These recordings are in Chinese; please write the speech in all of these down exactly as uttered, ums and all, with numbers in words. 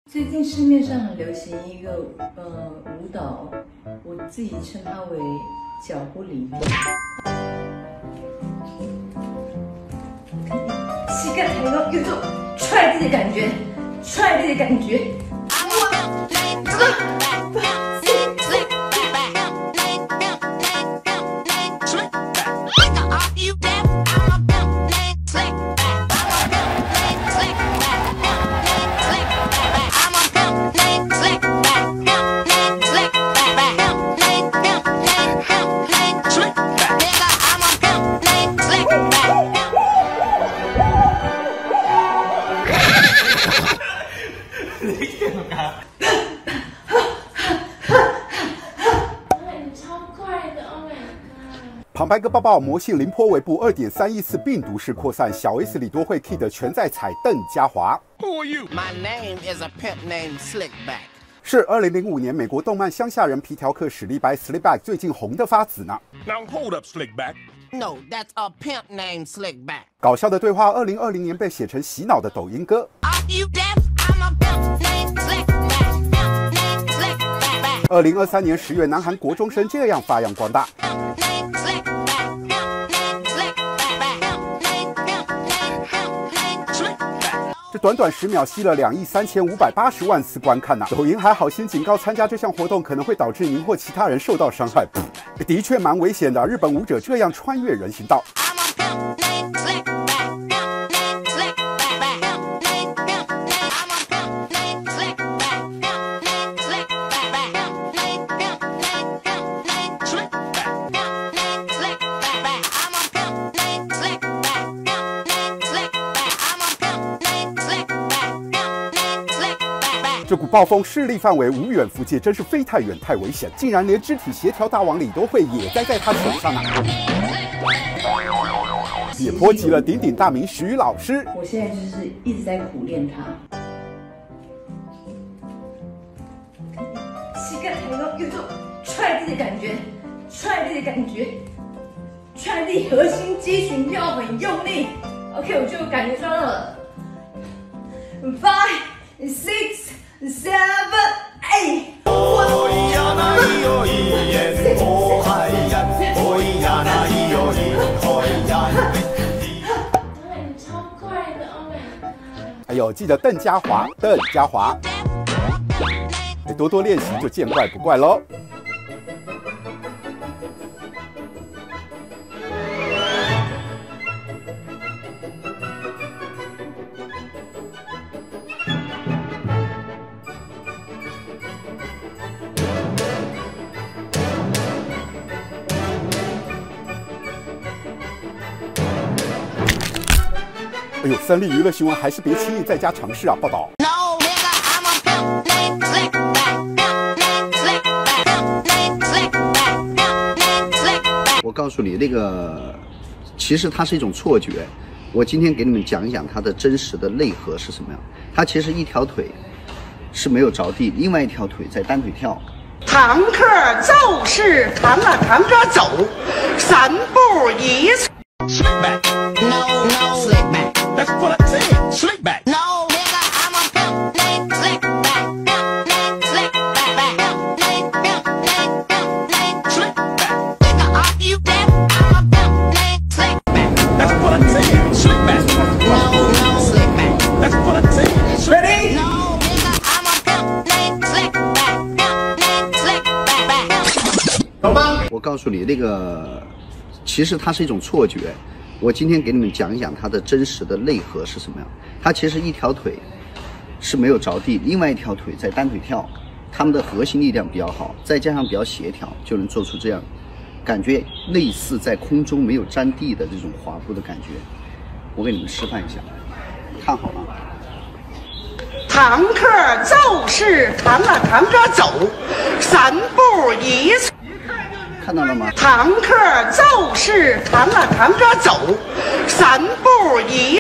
最近市面上很流行一个呃舞蹈，我自己称它为脚不离地。膝盖抬高，有种踹地的感觉，踹地的感觉。 旁白哥抱抱，魔性凌波微步 二点三亿次病毒式扩散，小 S 李多惠 Kid 全在踩邓家华。 Who are you? My name is a pimp named Slickback。 是二零零五年美国动漫乡下人皮条客史力白 Slickback 最近红的发紫呢。 Now hold up, Slickback. No, that's a pimp named Slickback。 搞笑的对话，二零二零年被写成洗脑的抖音歌。二零二三年十月，南韩国中生这样发扬光大。这短短十秒吸了两亿三千五百八十万次观看呐、啊！抖音还好心警告，参加这项活动可能会导致您或其他人受到伤害，的确蛮危险的。日本舞者这样穿越人行道。这股暴风势力范围无远弗届，真是飞太远太危险，竟然连肢体协调大王李多惠也栽在他手上啊！也波及了鼎鼎大名徐老师。 我现在就是一直在苦练它，膝盖抬高，有种踹地的感觉，踹地的感觉，踹地核心肌群要很用力。OK， 我就感觉到了 ，five six。Seven, eight. 超快的 ，Oh my god！ 还有记得邓家华，邓家华，多多练习就见怪不怪喽。哎呦，三立娱乐新闻还是别轻易在家尝试啊！报道。 我告诉你，那个其实它是一种错觉。我今天给你们讲一讲它的真实的内核是什么样。它其实一条腿是没有着地，另外一条腿在单腿跳。 坦克就是弹了弹着走，三步一。 Slickback. No, no, Slickback. That's what I said. Slickback. No, nigga, I'm a pimp named Slickback. Named Slickback. Named pimp named pimp named Slickback. Nigga, are you deaf? I'm a pimp named Slickback. That's what I said. Slickback. No, no, Slickback. That's what I said. Ready? No, nigga, I'm a pimp named Slickback. Pimp named Slickback. 懂吗？我告诉你，那个其实它是一种错觉。我今天给你们讲一讲它的真实的内核是什么样。它其实一条腿是没有着地，另外一条腿在单腿跳，他们的核心力量比较好，再加上比较协调，就能做出这样感觉类似在空中没有沾地的这种滑步的感觉。我给你们示范一下，看好了。 坦克就是弹了弹着走，三步一。 看到了吗？ 坦克就是弹了弹着走，三步一。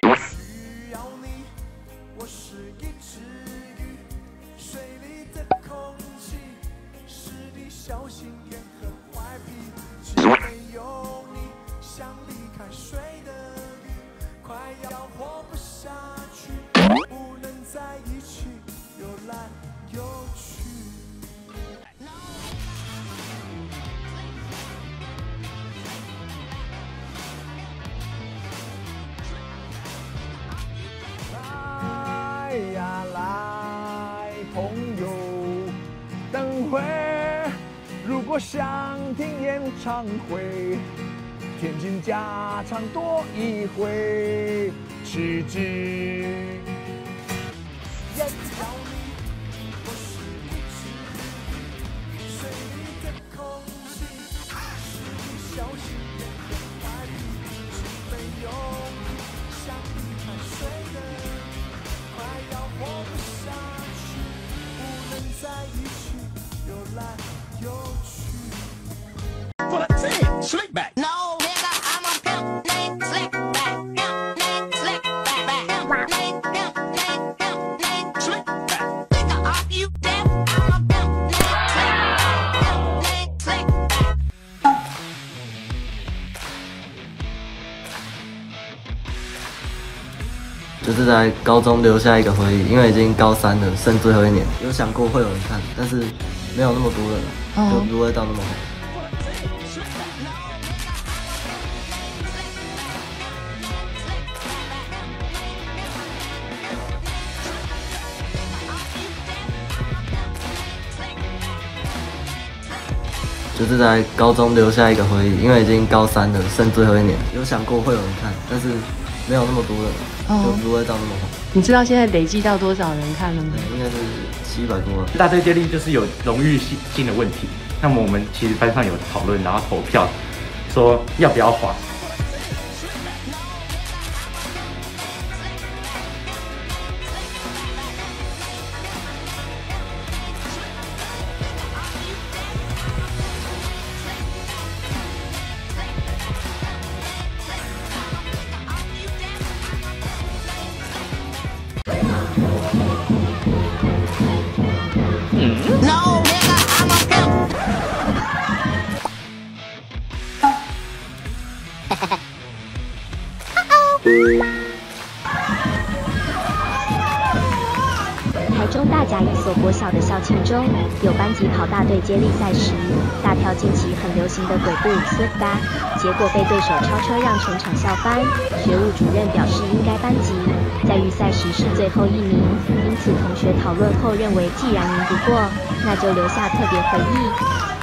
在一起，又来来呀来，朋友，等会儿如果想听演唱会，天津加唱多一回，吃鸡。 Slick back. No, nigga, I'm a pimp named Slick Back. Pimp named Slick Back. Pimp named, pimp named, pimp named Slick Back. Nigga, are you deaf? I'm a pimp named Slick Back. Pimp named Slick Back. 就是在高中留下一个回忆，因为已经高三了，剩最后一年。有想过会有人看，但是没有那么多人，就不会到那么红。就是在高中留下一个回忆，因为已经高三了，剩最后一年。有想过会有人看，但是没有那么多人，就不会到那么红。 你知道现在累计到多少人看了吗？ 应该是七百多万。 大队接力就是有荣誉性的问题，那么我们其实班上有讨论，然后投票，说要不要还。 No, nigga, I'm a pimp. 台中大甲一所国小的校庆中，有班级跑大队接力赛时，大跳近期很流行的鬼步 slip back， 结果被对手超车让全场笑翻。学务主任表示，应该班级在预赛时是最后一名，因此同学讨论后认为，既然赢不过，那就留下特别回忆。